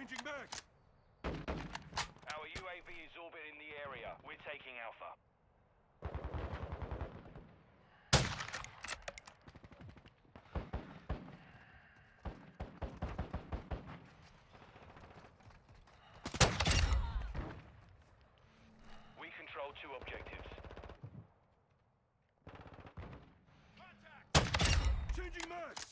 Changing back! Our UAV is orbiting the area. We're taking Alpha. We control 2 objectives. Contact! Changing mags!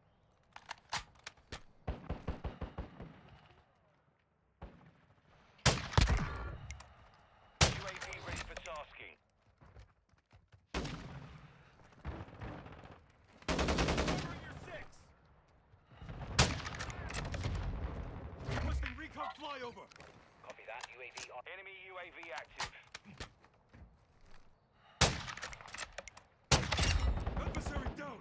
UAV ready for tasking. Covering your 6! Requesting recon flyover! Copy that. UAV on. Enemy UAV active. Adversary down!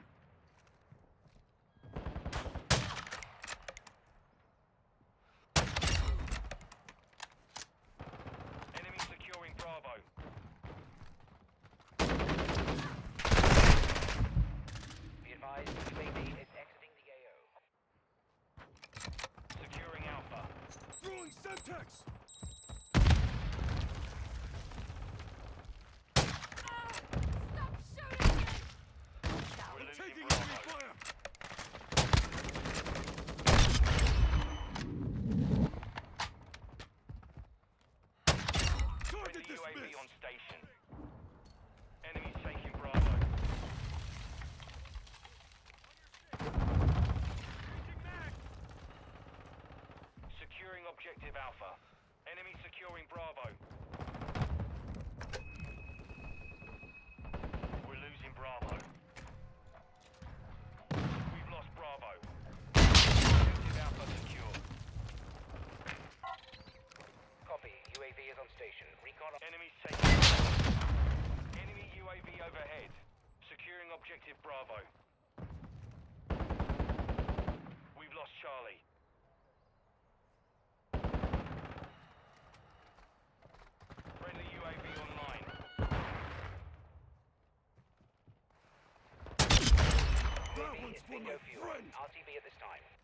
Enemy securing Bravo. Be advised, UAV is exiting the AO. Securing Alpha. Throwing Semtex! Stop shooting me! We're losing Taking Bravo. enemy fire! Target Friendly UAV dismissed! on station. Enemies taking Bravo. Changing mag! Securing objective Alpha. Enemy securing Bravo. We're losing Bravo. We've lost Bravo. Objective Alpha secure. Copy. UAV is on station. Recon. Enemies taking Bravo. Enemy UAV overhead. Securing objective Bravo. We've lost Charlie. Friendly UAV online. That one's for my friend! RTV at this time.